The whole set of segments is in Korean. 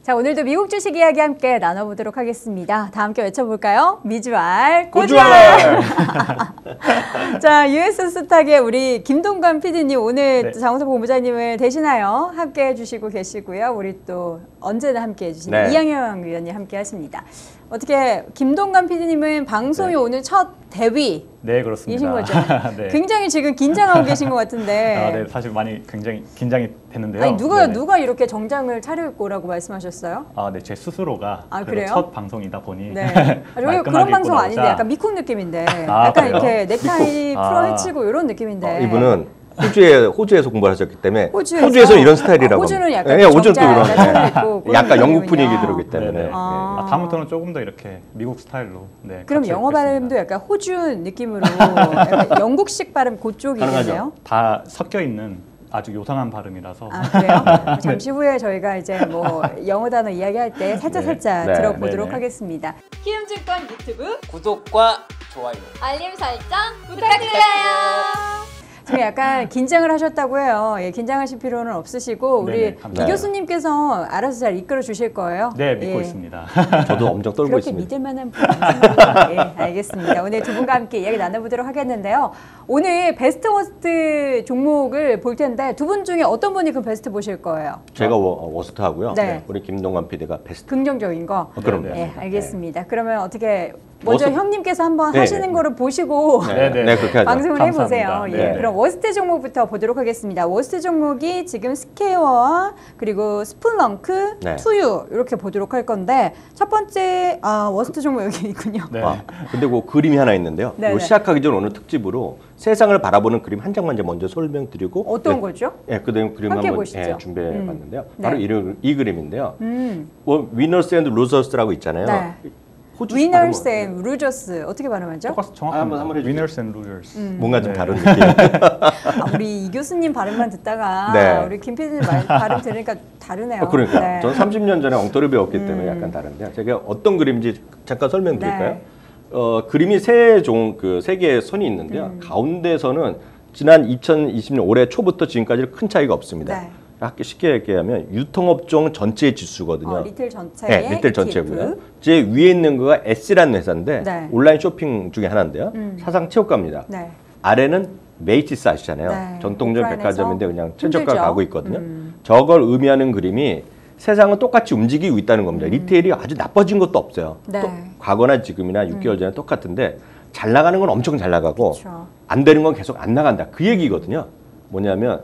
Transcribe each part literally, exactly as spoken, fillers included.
자, 오늘도 미국 주식 이야기 함께 나눠보도록 하겠습니다. 다 함께 외쳐볼까요? 미주알, 고주알! 자, 유에스 스탁의 우리 김동관 피디님 오늘 네. 장우석 본부장님을 대신하여 함께 해주시고 계시고요. 우리 또 언제나 함께 해주시는 네. 이양영 위원님 함께 하십니다. 어떻게 김동관 피디님은 방송이 네. 오늘 첫 데뷔 네, 그렇습니다. 이신 거죠? 네. 굉장히 지금 긴장하고 계신 것 같은데. 아, 네, 사실 많이 굉장히 긴장이 됐는데요. 아니, 누가 네네. 누가 이렇게 정장을 차려입고 오라고 말씀하셨어요? 아, 네, 제 스스로가 아, 그래요? 첫 방송이다 보니. 네. 아, 여기 그런 방송 아닌데 약간 미국 느낌인데, 아, 약간 그래요? 이렇게 넥타이 미국. 풀어 아. 헤치고 이런 느낌인데. 어, 이분은 호주에 호주에서 공부를 하셨기 때문에 호주에서, 호주에서 이런 스타일이라고. 아, 호주는 약간 네, 호주는 또 이런. 네. 약간 영국 분위기 들어오기 때문에. 네. 아. 아, 다음부터는 조금 더 이렇게 미국 스타일로. 네, 그럼 영어 발음도 약간 호주 느낌으로 약간 영국식 발음 그쪽이겠네요. 다 섞여 있는 아주 요상한 발음이라서. 아, 그래요? 네. 잠시 후에 저희가 이제 뭐 영어 단어 이야기할 때 살짝 살짝 네. 들어보도록 네. 하겠습니다. 키움증권 유튜브 구독과 좋아요, 알림 설정 부탁드려요. 지금 약간 긴장을 하셨다고 해요. 예, 긴장하실 필요는 없으시고 우리 네네, 이 교수님께서 알아서 잘 이끌어 주실 거예요. 네, 믿고 예. 있습니다. 저도 엄청 떨고 그렇게 있습니다. 믿을 만한 분 아니신가요? 예, 알겠습니다. 오늘 두 분과 함께 이야기 나눠보도록 하겠는데요. 오늘 베스트 워스트 종목을 볼 텐데 두 분 중에 어떤 분이 그 베스트 보실 거예요? 제가 워, 워스트 하고요. 네. 우리 김동관 피디가 베스트. 긍정적인 거? 어, 그럼요. 예, 알겠습니다. 그러면 어떻게 먼저 워스트... 형님께서 한번 네, 하시는 네. 거를 보시고 네, 네, 네 그렇게 하죠. 방송을 해보세요. 감사합니다. 예, 네. 그럼 워스트 종목부터 보도록 하겠습니다. 워스트 종목이 지금 스퀘어와 그리고 스플렁크, 네. 투유 이렇게 보도록 할 건데 첫 번째 아, 워스트 종목 여기 있군요. 네. 아, 근데 그 그림이 하나 있는데요. 네, 이거 네. 시작하기 전 오늘 특집으로 세상을 바라보는 그림 한 장만 먼저 설명드리고 어떤 네, 거죠? 예, 그다음 그림 함께 한번 보시죠. 예, 준비해봤는데요. 음. 바로 네. 이, 이 그림인데요. 음. 뭐 위너스 앤드 루저스라고 있잖아요. 네. 호주 위너스 발음은 앤 루저스 어떻게 발음하죠? 똑같이 정확합니다. 아, 한번, 한번 해주세요. Winners and losers. 음. 뭔가 좀 네. 다른 느낌. 아, 우리 이 교수님 발음만 듣다가 네. 우리 김 피디님 말, 발음 들으니까 다르네요. 어, 그러니까 네. 저는 삼십 년 전에 엉터리 배웠기 때문에 음. 약간 다른데요. 제가 어떤 그림인지 잠깐 설명드릴까요? 네. 어, 그림이 세 종, 그 세 개의 선이 있는데요. 음. 가운데서는 지난 이천이십 년 올해 초부터 지금까지 큰 차이가 없습니다. 네. 학교 쉽게 얘기하면 유통업종 전체의 지수거든요. 어, 리틀 전체의 네, 리틀 전체고요. 이티에프. 제 위에 있는 거가 S라는 회사인데 네. 온라인 쇼핑 중에 하나인데요. 음. 사상 최고가입니다. 네. 아래는 메이티스 아시잖아요. 네. 전통적 오프라인에서 백화점인데 그냥 최저가 힘들죠. 가고 있거든요. 음. 저걸 의미하는 그림이 세상은 똑같이 움직이고 있다는 겁니다. 음. 리테일이 아주 나빠진 것도 없어요. 네. 또 과거나 지금이나 육 개월 전에 똑같은데 잘 나가는 건 엄청 잘 나가고 그렇죠. 안 되는 건 계속 안 나간다. 그 얘기거든요. 뭐냐면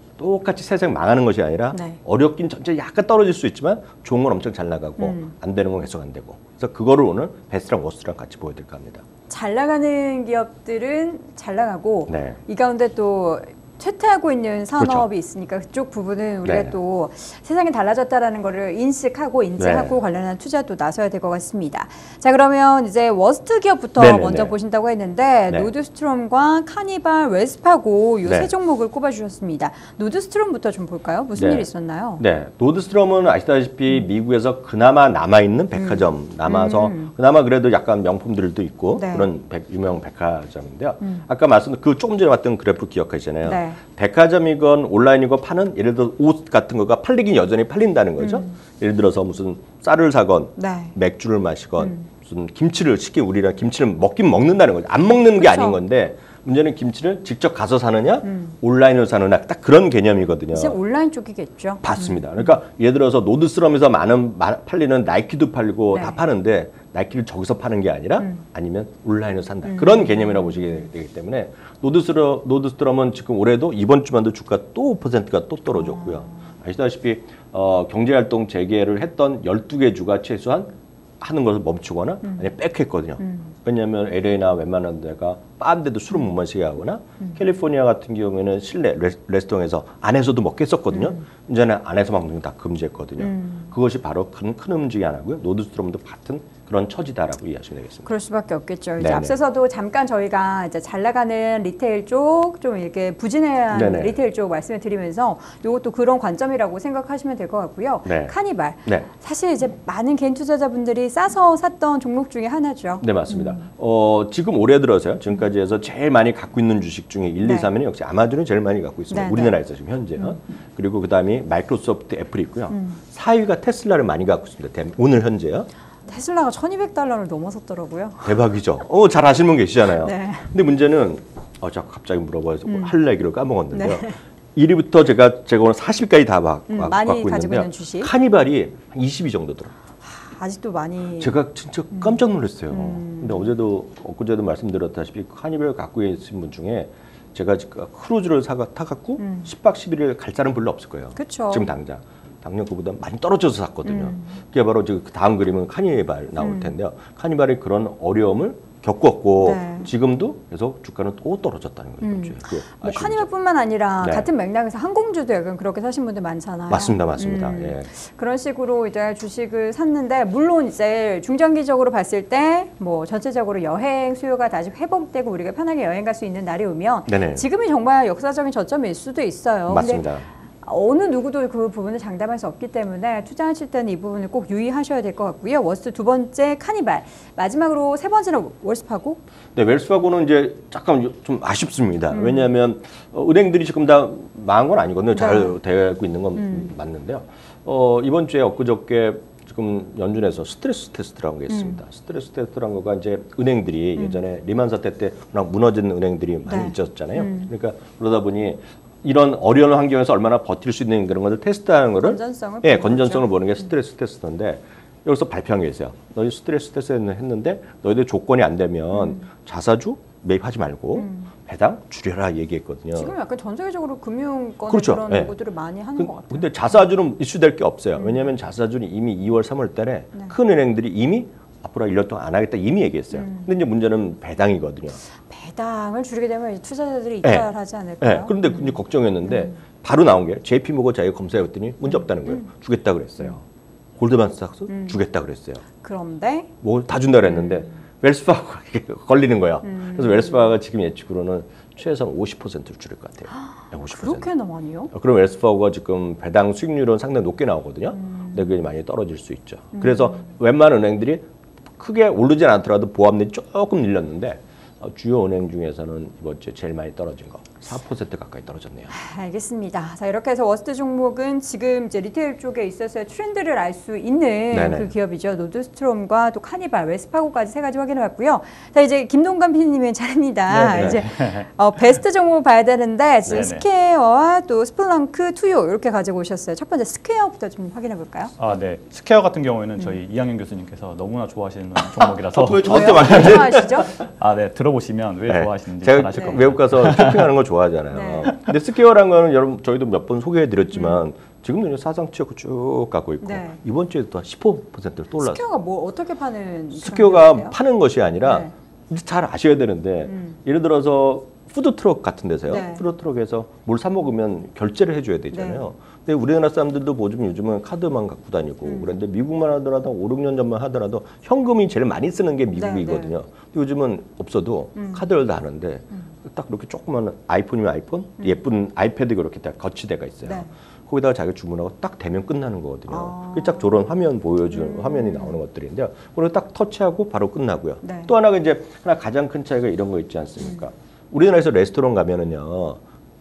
똑같이 세상 망하는 것이 아니라 네. 어렵긴 전체 약간 떨어질 수 있지만 좋은 건 엄청 잘 나가고 음. 안 되는 건 계속 안 되고. 그래서 그거를 오늘 베스트랑 워스트랑 같이 보여드릴까 합니다. 잘 나가는 기업들은 잘 나가고 네. 이 가운데 또 쇠퇴하고 있는 산업이 그렇죠. 있으니까 그쪽 부분은 우리가 네. 또 세상이 달라졌다라는 거를 인식하고 인지하고 네. 관련한 투자도 나서야 될 것 같습니다. 자, 그러면 이제 워스트 기업부터 네네네. 먼저 보신다고 했는데 네. 노드스트롬과 카니발, 웨스파고 이 세 네. 종목을 꼽아주셨습니다. 노드스트롬부터 좀 볼까요? 무슨 네. 일이 있었나요? 네, 노드스트롬은 아시다시피 미국에서 그나마 남아있는 백화점, 남아서 음. 그나마 그래도 약간 명품들도 있고 네. 그런 백, 유명 백화점인데요. 음. 아까 말씀드린 그 조금 전에 봤던 그래프 기억하시잖아요. 네. 백화점이건 온라인이건 파는 예를 들어 옷 같은 거가 팔리긴 여전히 팔린다는 거죠. 음. 예를 들어서 무슨 쌀을 사건, 네. 맥주를 마시건, 음. 무슨 김치를 쉽게 우리랑 김치를 먹긴 먹는다는 거죠. 안 먹는 게 그쵸. 아닌 건데 문제는 김치를 직접 가서 사느냐, 음. 온라인으로 사느냐 딱 그런 개념이거든요. 이제 온라인 쪽이겠죠. 맞습니다. 그러니까 예를 들어서 노드스트롬에서 많은 마, 팔리는 나이키도 팔고 네. 다 파는데 나이키를 저기서 파는 게 아니라 음. 아니면 온라인으로 산다. 음. 그런 개념이라고 보시게 되기 때문에 노드스트롬, 노드스트롬은 지금 올해도 이번 주만도 주가 또 오 퍼센트가 또 떨어졌고요. 아. 아시다시피 어, 경제활동 재개를 했던 열두 개 주가 최소한 하는 것을 멈추거나 음. 아니면 빽했거든요. 음. 왜냐하면 엘에이나 웬만한 데가 빠는데도 술을 못 마시게 하거나 음. 캘리포니아 같은 경우에는 실내 레스, 레스토랑에서 안에서도 먹게 했었거든요. 음. 이제는 안에서 먹는 거 다 금지했거든요. 음. 그것이 바로 큰, 큰 움직이 안 하고요. 노드스트롬도 같은 그런 처지다라고 이해하시면 되겠습니다. 그럴 수밖에 없겠죠. 이제 네네. 앞서서도 잠깐 저희가 이제 잘 나가는 리테일 쪽, 좀 이렇게 부진한 네네. 리테일 쪽 말씀을 드리면서 이것도 그런 관점이라고 생각하시면 될 것 같고요. 네. 카니발. 네. 사실 이제 많은 개인 투자자분들이 싸서 샀던 종목 중에 하나죠. 네, 맞습니다. 음. 어, 지금 올해 들어서요. 지금까지 해서 제일 많이 갖고 있는 주식 중에 일, 이, 삼위는 역시 아마존이 제일 많이 갖고 있습니다. 네, 우리나라에서 지금 현재요. 음. 그리고 그다음이 마이크로소프트, 애플이 있고요. 음. 사 위가 테슬라를 많이 갖고 있습니다. 오늘 현재요. 테슬라가 천이백 달러를 넘어섰더라고요. 대박이죠. 어, 잘 아시는 분 계시잖아요. 네. 근데 문제는 어, 자 갑자기 물어봐서 음. 할 얘기를 까먹었는데요. 네. 일 위부터 제가 제가 오늘 사십 위까지 다 바, 음, 바, 많이 갖고 가지고 있는데요. 있는 주식. 카니발이 한 이십 위 정도 들어요. 아직도 많이. 제가 진짜 깜짝 놀랐어요. 음. 근데 어제도 엊그제도 말씀드렸다시피 카니발 갖고 계신 분 중에 제가 지금 크루즈를 사가 타갖고 음. 십 박 십일 일 갈 사람 별로 없을 거예요. 그쵸. 지금 당장. 당년 그보다 많이 떨어져서 샀거든요. 음. 그게 바로 지금 다음 그림은 카니발 나올 텐데요. 음. 카니발이 그런 어려움을 겪었고 네. 지금도 계속 주가는 또 떨어졌다는 거죠. 음. 뭐 카니발뿐만 아니라 네. 같은 맥락에서 항공주도 약간 그렇게 사신 분들 많잖아요. 맞습니다, 맞습니다. 음. 예. 그런 식으로 이제 주식을 샀는데 물론 이제 중장기적으로 봤을 때 뭐 전체적으로 여행 수요가 다시 회복되고 우리가 편하게 여행 갈 수 있는 날이 오면 네네. 지금이 정말 역사적인 저점일 수도 있어요. 맞습니다. 근데 어느 누구도 그 부분을 장담할 수 없기 때문에 투자하실 때는 이 부분을 꼭 유의하셔야 될 것 같고요. 워스트 두 번째 카니발, 마지막으로 세 번째는 웰스파고. 네, 웰스파고는 이제 잠깐 좀 아쉽습니다. 음. 왜냐하면 어, 은행들이 지금 다 망한 건 아니거든요. 잘 네. 되고 있는 건 음. 맞는데요. 어, 이번 주에 엊그저께 지금 연준에서 스트레스 테스트라는 게 있습니다. 음. 스트레스 테스트라는 거가 이제 은행들이 음. 예전에 리만 사태 때 워낙 무너진 은행들이 많이 네. 있었잖아요. 음. 그러니까 그러다 보니 이런 어려운 환경에서 얼마나 버틸 수 있는 그런 것을 테스트하는 거를 건전성을 예, 건전성을 보는 게 스트레스 테스트인데 여기서 발표한 게 있어요. 너희 스트레스 테스트는 했는데 너희들 조건이 안 되면 음. 자사주 매입하지 말고 음. 배당 줄여라 얘기했거든요. 지금 약간 전 세계적으로 금융권에 그렇죠. 그런 네. 요구들을 많이 하는 그, 것 같아요. 근데 자사주는 이슈될 게 없어요. 음. 왜냐하면 자사주는 이미 이월, 삼월 달에 네. 큰 은행들이 이미 앞으로 일 년 동안 안 하겠다 이미 얘기했어요. 음. 근데 이제 문제는 배당이거든요. 배당을 줄이게 되면 투자자들이 네. 이탈하지 않을까요? 네. 그런데 음. 이제 걱정했는데 음. 바로 나온 게 제이피모건 자기가 검사해봤더니 문제 없다는 거예요. 음. 주겠다 그랬어요. 골드만삭스 음. 주겠다 그랬어요. 그런데 뭐 다 준다 그랬는데 음. 웰스파고가 걸리는 거야. 음. 그래서 웰스파고가 지금 예측으로는 최소한 오십 퍼센트를 줄일 것 같아요. 네, 오십 퍼센트. 그렇게나 많이요? 그럼 웰스파고가 지금 배당 수익률은 상당히 높게 나오거든요. 음. 근데 그게 많이 떨어질 수 있죠. 음. 그래서 웬만한 은행들이 크게 오르진 않더라도 보합률이 조금 늘렸는데 주요 은행 중에서는 이번 주에 제일 많이 떨어진 거 사 퍼센트 가까이 떨어졌네요. 알겠습니다. 자, 이렇게 해서 워스트 종목은 지금 이제 리테일 쪽에 있어서의 트렌드를 알 수 있는 네네. 그 기업이죠. 노드스트롬과 또 카니발, 웰스파고까지 세 가지 확인해 봤고요. 자, 이제 김동관 피디님의 차례입니다. 네네. 이제 어, 베스트 종목을 봐야 되는데 지금 네네. 스퀘어와 또 스플렁크, 투요 이렇게 가지고 오셨어요. 첫 번째 스퀘어부터 좀 확인해 볼까요? 아, 네. 스퀘어 같은 경우에는 저희 이학년 교수님께서 너무나 좋아하시는 종목이라서 왜 저한테 왜요? 말하지? 좋아하시죠? 아, 네. 들어보시면 왜 네. 좋아하시는지 잘 제가 아실 네. 겁니다. 외국 가서 쇼핑하는 거 좋아하잖아요. 네. 근데 스퀘어라는 거는 여러분 저희도 몇 번 소개해드렸지만 음. 지금도 사상 치고 쭉 가고 있고 네. 이번 주에도 또 십오 퍼센트를 또 올랐어요. 스퀘어가 뭐 어떻게 파는 스퀘어가 기업이에요? 파는 것이 아니라 네. 이제 잘 아셔야 되는데 음. 예를 들어서 푸드트럭 같은 데서요. 네. 푸드트럭에서 뭘 사 먹으면 결제를 해줘야 되잖아요. 근데 우리나라 사람들도 요즘 요즘은 카드만 갖고 다니고 음. 그런데 미국만 하더라도 오, 육 년 전만 하더라도 현금이 제일 많이 쓰는 게 미국이거든요. 네, 네. 근데 요즘은 없어도 음. 카드를 다 하는데 음. 딱 그렇게 조그만 아이폰이면 아이폰, 음. 예쁜 아이패드 그렇게 딱 거치대가 있어요. 네. 거기다가 자기가 주문하고 딱 되면 끝나는 거거든요. 아. 그게 딱 저런 화면 보여주는 음. 화면이 나오는 것들인데요. 그리고 딱 터치하고 바로 끝나고요. 네. 또 하나가 이제 하나 가장 큰 차이가 이런 거 있지 않습니까? 음. 우리나라에서 레스토랑 가면은요,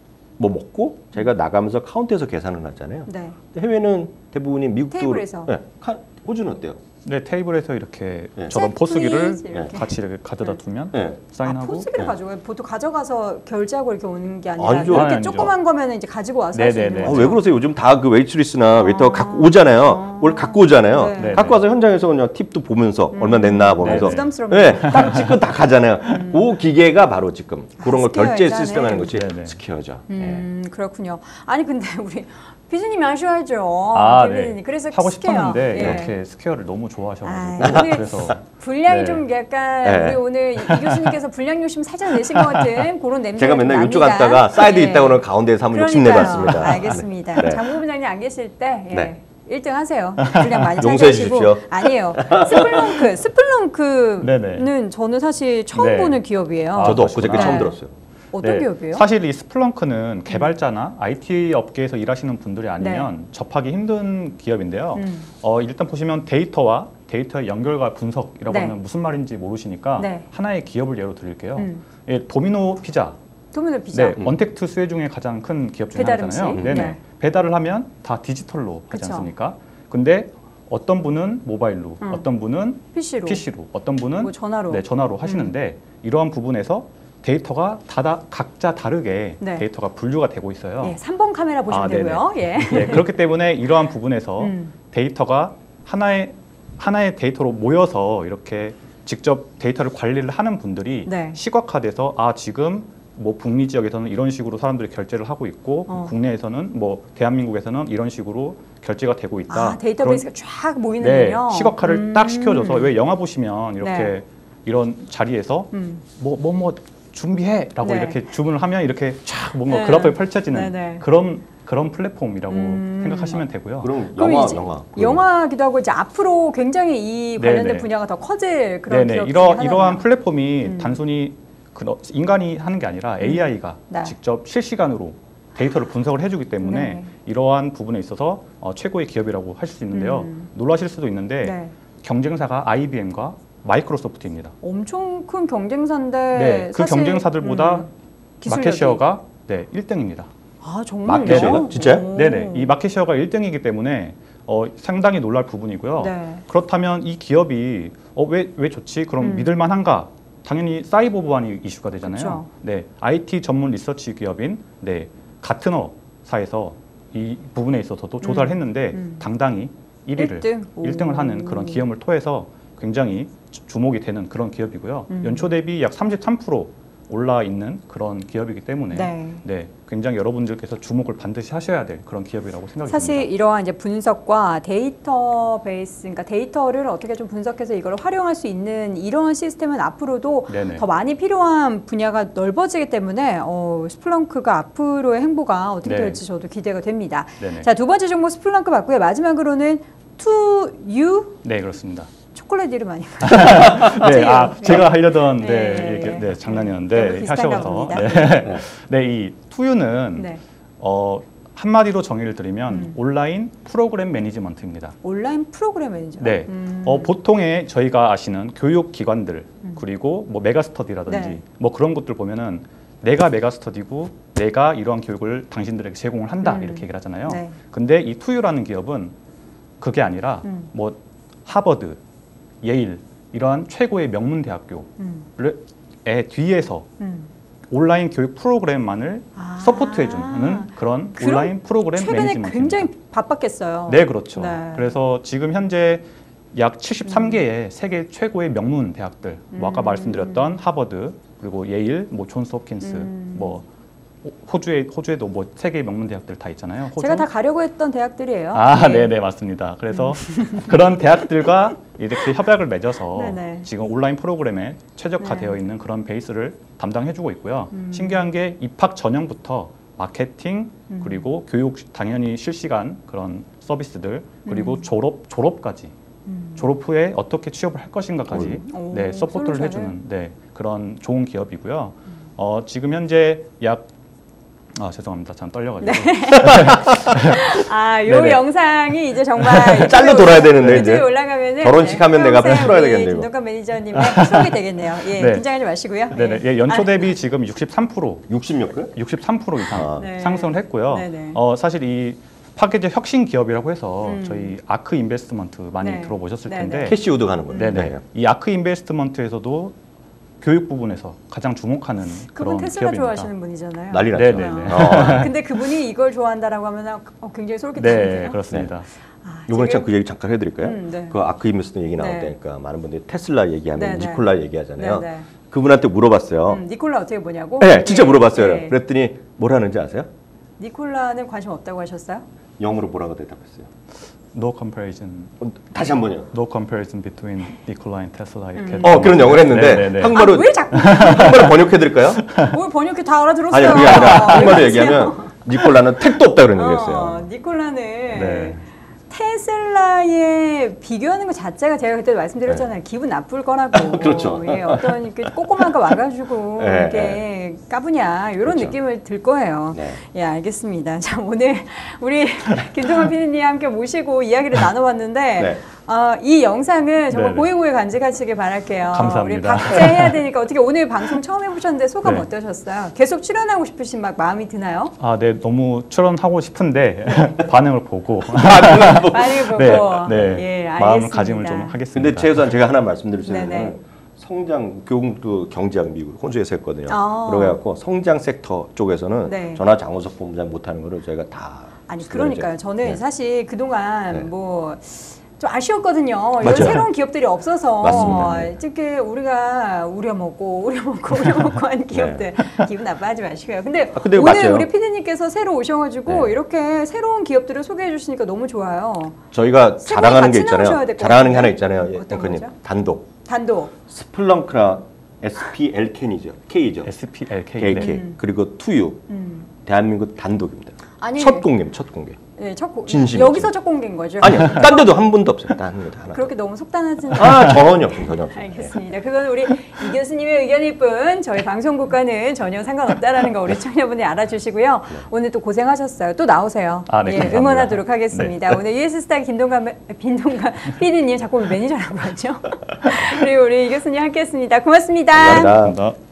뭐 먹고 자기가 나가면서 카운터에서 계산을 하잖아요. 네. 근데 해외는 대부분이 미국도 테이블에서. 네, 카, 호주는 어때요? 네, 테이블에서 이렇게 네. 저런 셋 포스기를 플리즈 이렇게. 같이 이렇게 가져다 두면 네. 아, 사인하고 포스기를 네. 가져가요? 보통 가져가서 결제하고 이렇게 오는 게 아니라 아니죠. 이렇게 아니죠. 조그만 거면 이제 가지고 와서 할 수 있는 네네네. 아, 거죠? 왜 그러세요? 요즘 다 그 웨이트리스나 아. 웨이터가 갖고 오잖아요. 아. 뭘 갖고 오잖아요. 네. 네네. 갖고 와서 현장에서 그냥 팁도 보면서 음. 얼마 냈나 보면서. 네네. 부담스럽네요. 네, 딱 찍고 다 가잖아요. 그 기계가 바로 지금 그런 걸 스퀘어 결제 일단은. 시스템 하는 것이 네네. 스퀘어죠. 음, 그렇군요. 아니 근데 우리 피디님이 하셔야죠. 아, 김 네. 피디님. 그래서 하고 스퀘어. 싶었는데 예. 이렇게 스퀘어를 너무 좋아하셔가지고 아, 오늘 그래서 분량이 네. 좀 약간 네. 우리 오늘 이, 이 교수님께서 분량 욕심 살짝 내신 것 같은 그런 냄새가 제가 맨날 좀 이쪽 납니다. 앉다가 사이드 예. 있다고는 가운데에서 한번 욕심 그러니까요. 내봤습니다. 알겠습니다. 네. 장모 부장님 안 계실 때 예. 네. 일 등 하세요. 분량 많이 용서해 차지하시고. 주십시오. 아니에요. 스플렁크. 스플렁크는 네네. 저는 사실 처음 네. 보는 기업이에요. 아, 저도 그러시구나. 엊그저께 처음 네. 들었어요. 어떤 네, 기업이에요? 사실 이 스플렁크는 개발자나 아이티 업계에서 일하시는 분들이 아니면 네. 접하기 힘든 기업인데요. 음. 어, 일단 보시면 데이터와 데이터의 연결과 분석이라고 네. 하면 무슨 말인지 모르시니까 네. 하나의 기업을 예로 드릴게요. 음. 예, 도미노 피자. 도미노 피자. 네, 언택트 수혜 중에 가장 큰 기업 중에 배달 하나잖아요. 음식? 네네. 네. 배달을 하면 다 디지털로 하지 그쵸. 않습니까? 근데 어떤 분은 모바일로, 음. 어떤 분은 피시로. 피시로, 어떤 분은 뭐 전화로. 네, 전화로 하시는데 이러한 부분에서 데이터가 다다 각자 다르게 네. 데이터가 분류가 되고 있어요. 예, 삼 번 카메라 보시면 아, 네네. 되고요. 예. 네, 그렇기 때문에 이러한 부분에서 음. 데이터가 하나의 하나의 데이터로 모여서 이렇게 직접 데이터를 관리를 하는 분들이 네. 시각화돼서 아 지금 뭐 북미 지역에서는 이런 식으로 사람들이 결제를 하고 있고 어. 국내에서는 뭐 대한민국에서는 이런 식으로 결제가 되고 있다. 아, 데이터베이스가 쫙 그런, 모이는군요. 네, 시각화를 음. 딱 시켜줘서 왜 영화 보시면 이렇게 네. 이런 자리에서 음. 뭐 뭐 뭐 준비해라고 네. 이렇게 주문을 하면 이렇게 쫙 뭔가 네. 그래프가 펼쳐지는 네네. 그런 그런 플랫폼이라고 음. 생각하시면 되고요. 그럼 그럼 영화 이제 영화. 영화기도 하고 이제 앞으로 굉장히 이 관련된 네네. 분야가 더 커질 그런 네네 기업 이러 중에 하나네요. 이러한 플랫폼이 음. 단순히 그 너- 인간이 하는 게 아니라 에이아이가 네. 직접 실시간으로 데이터를 분석을 해주기 때문에 네. 이러한 부분에 있어서 어, 최고의 기업이라고 하실 수 있는데요. 음. 놀라실 수도 있는데 네. 경쟁사가 아이비엠과 마이크로소프트입니다. 엄청 큰 경쟁사인데 네, 그 사실, 경쟁사들보다 음, 기술력이. 마켓쉐어가 네, 일 등입니다. 아 정말요? 마켓쉐어가? 진짜요? 오. 네네, 이 마켓쉐어가 일 등이기 때문에 어, 상당히 놀랄 부분이고요. 네. 그렇다면 이 기업이 어, 왜, 왜 좋지? 그럼 음. 믿을만한가? 당연히 사이버 보안이 이슈가 되잖아요. 그쵸. 네, 아이티 전문 리서치 기업인 네, 가트너사에서 이 부분에 있어서도 조사를 음. 했는데 음. 당당히 일 위를 일 등? 일 등을 오. 하는 그런 기업을 통해서 굉장히 주- 주목이 되는 그런 기업이고요. 음. 연초 대비 약 삼십삼 퍼센트 올라 있는 그런 기업이기 때문에 네. 네, 굉장히 여러분들께서 주목을 반드시 하셔야 될 그런 기업이라고 생각이 사실 듭니다. 이러한 이제 분석과 데이터베이스, 그러니까 데이터를 어떻게 좀 분석해서 이걸 활용할 수 있는 이런 시스템은 앞으로도 네네. 더 많이 필요한 분야가 넓어지기 때문에 어, 스플렁크가 앞으로의 행보가 어떻게 네. 될지 저도 기대가 됩니다. 네네. 자, 두 번째 종목 스플렁크 봤고요. 마지막으로는 투유 네, 그렇습니다. 초콜릿 이름 아닌가요? 네, 아, 네. 제가 하려던 네. 네, 얘기- 네, 네, 장난이었는데 비슷한가 하셔서 봅니다. 네, 네, 이 투유는 네. 어, 한마디로 정의를 드리면 음. 온라인 프로그램 매니지먼트입니다. 온라인 프로그램 매니저. 네, 음. 어, 보통의 저희가 아시는 교육 기관들 그리고 뭐 메가스터디라든지 네. 뭐 그런 것들 보면은 내가 메가스터디고 내가 이러한 교육을 당신들에게 제공을 한다 음. 이렇게 얘기를 하잖아요. 네. 근데 이 투유라는 기업은 그게 아니라 음. 뭐 하버드, 예일 이러한 최고의 명문 대학교의 음. 뒤에서 음. 온라인 교육 프로그램만을 아. 서포트해주는 그런 그럼 온라인 프로그램 최근에 매니지먼트입니다. 굉장히 바빴겠어요. 네, 그렇죠. 네. 그래서 지금 현재 약 칠십삼 개의 세계 최고의 명문 대학들, 뭐 아까 음. 말씀드렸던 하버드, 그리고 예일, 뭐 존스 홉킨스, 음. 뭐 호주에 호주에도 뭐 세계 명문 대학들 다 있잖아요. 호주? 제가 다 가려고 했던 대학들이에요. 아, 네. 네, 네, 맞습니다. 그래서 그런 대학들과 이렇게 협약을 맺어서 네네. 지금 온라인 프로그램에 최적화되어 네. 있는 그런 베이스를 담당해주고 있고요. 음. 신기한 게 입학 전형부터 마케팅 음. 그리고 교육 당연히 실시간 그런 서비스들 그리고 음. 졸업 졸업까지 음. 졸업 후에 어떻게 취업을 할 것인가까지 오, 네 서포트를 솔루션을. 해주는 네 그런 좋은 기업이고요. 어, 지금 현재 약 아 죄송합니다. 참 떨려가지고. 아, 요 네네. 영상이 이제 정말 잘려 돌아야 되는데 유튜브에 이제. 올라가면은 결혼식 하면 내가 평생 풀어야 우리 되겠네, 이거. 김동관 매니저님의 추억이 되겠네요. 예, 네. 긴장하지 마시고요. 네네. 예. 예, 연초 대비 지금 육십삼 퍼센트 육십육 개? 육십삼 퍼센트 이상 아. 네. 상승을 했고요. 네네. 어, 사실 이 파케지 혁신 기업이라고 해서 음. 저희 아크 인베스트먼트 많이 네. 들어보셨을 네네. 텐데 캐시우드 가는 건데. 네네. 이 아크 인베스트먼트에서도 교육 부분에서 가장 주목하는 그분 그런 테슬라 기업입니다. 좋아하시는 분이잖아요. 난리 났죠. 네네네. 어. 근데 그분이 이걸 좋아한다라고 하면 어, 굉장히 솔깃한데요. 네, 그렇습니다. 아, 이번에 지금- 참 그 얘기 잠깐 해드릴까요? 음, 네. 그 아크 인베스트 얘기 네. 나온다니까 많은 분들이 테슬라 얘기하면 네, 네. 니콜라 얘기하잖아요. 네, 네. 그분한테 물어봤어요. 음, 니콜라 어떻게 보냐고? 네, 진짜 네. 물어봤어요. 네. 그랬더니 뭐라는지 아세요? 니콜라는 관심 없다고 하셨어요? 영어로 뭐라고 대답했어요? No comparison, 어, 다시 한 번요. no comparison between Nikola and Tesla. 이렇게. 어, 그런 영어를 했는데 네네네. 한국말로 아, 왜 자꾸 한국말로 번역해드릴까요? 뭘 번역해 다 알아들었어요. 아니 그게 아니라 한국말로 왜 얘기하면 니콜라는 택도 없다 그런 얘기였어요. 어, 니콜라는 네. 테슬라에 비교하는 것 자체가 제가 그때 말씀드렸잖아요. 네. 기분 나쁠 거라고. 그렇죠. 예, 어떤 그 꼬꼬마가 와가지고 네, 이렇게 네. 까부냐 이런 그렇죠. 느낌을 들 거예요. 네. 예, 알겠습니다. 자, 오늘 우리 김동관 피디님 함께 모시고 이야기를 나눠봤는데 네. 어, 이 영상을 정말 고이고이 간직하시길 바랄게요. 감사합니다. 우리 박제해야 되니까 어떻게 오늘 방송 처음 해보셨는데 소감 네. 어떠셨어요? 계속 출연하고 싶으신 막 마음이 드나요? 아, 네, 너무 출연하고 싶은데 반응을 보고 반응을 보고 네, 네. 예, 마음가짐을 좀 하겠습니다. 근데 최소한 제가 하나 말씀드릴 수 있는 건 성장 교육도 경제학 미국 혼주에서 했거든요. 아. 그래갖고 성장 섹터 쪽에서는 네. 전화 장호석 본부장 못하는 거를 저희가 다 아니 그러니까요. 저는 네. 사실 그동안 네. 뭐 좀 아쉬웠거든요. 이런 맞아요. 새로운 기업들이 없어서 맞습니다. 특히 우리가 우려먹고 우려먹고 우려먹고 하는 기업들 네. 기분 나빠하지 마시고요. 근데, 아, 근데 오늘 맞아요. 우리 피디님께서 새로 오셔가지고 네. 이렇게 새로운 기업들을 소개해 주시니까 너무 좋아요. 저희가 자랑하는 게 있잖아요. 자랑하는 게 하나 있잖아요. 앵커님 단독. 단독. 스플렁크나 에스피엘케이죠. K죠. 에스피엘케이. 네. 음. 그리고 투유. 음. 대한민국 단독입니다. 아니, 첫 공개, 첫 공개. 네, 첫 공. 진심. 여기서 첫 공개인 거죠? 아니요, 딴 데도 한 번도 없어요. 딴 데도 하나. 그렇게 너무 속단하지는 아 전혀 전혀. 알겠습니다. 그건 우리 이 교수님의 의견일 뿐 저희 방송국과는 전혀 상관없다라는 거 우리 청취자분이 알아주시고요. 네. 오늘 또 고생하셨어요. 또 나오세요. 아, 네, 예, 응원하도록 하겠습니다. 네. 오늘 유에스스타 김동관 김동관 피디님 자꾸 매니저라고 하죠. 그리고 우리 이 교수님 함께했습니다. 고맙습니다. 감사합니다. 감사합니다.